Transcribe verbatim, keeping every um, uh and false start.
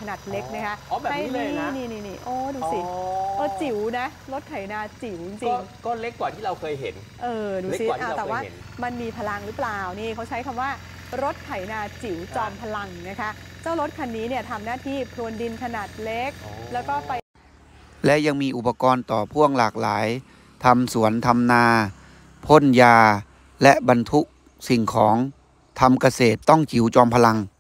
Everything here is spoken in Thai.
นาดเล็กนะคะอ๋อแบบนี้เลยนะนี่นี่นี่โอ้ดูสิเออจิ๋วนะรถไถนาจิ๋วจริงก็เล็กกว่าที่เราเคยเห็นเออดูสิแต่ว่ามันมีพลังหรือเปล่านี่เขาใช้คำว่ารถไถนาจิ๋วจอมพลังนะคะเจ้ารถคันนี้เนี่ยทำหน้าที่พรวนดินขนาดเล็กแล้วก็ไปและยังมีอุปกรณ์ต่อพ่วงหลากหลายทำสวนทำนาพ่นยาและบรรทุกสิ่งของทำเกษตรต้องจิ๋วจอมพลัง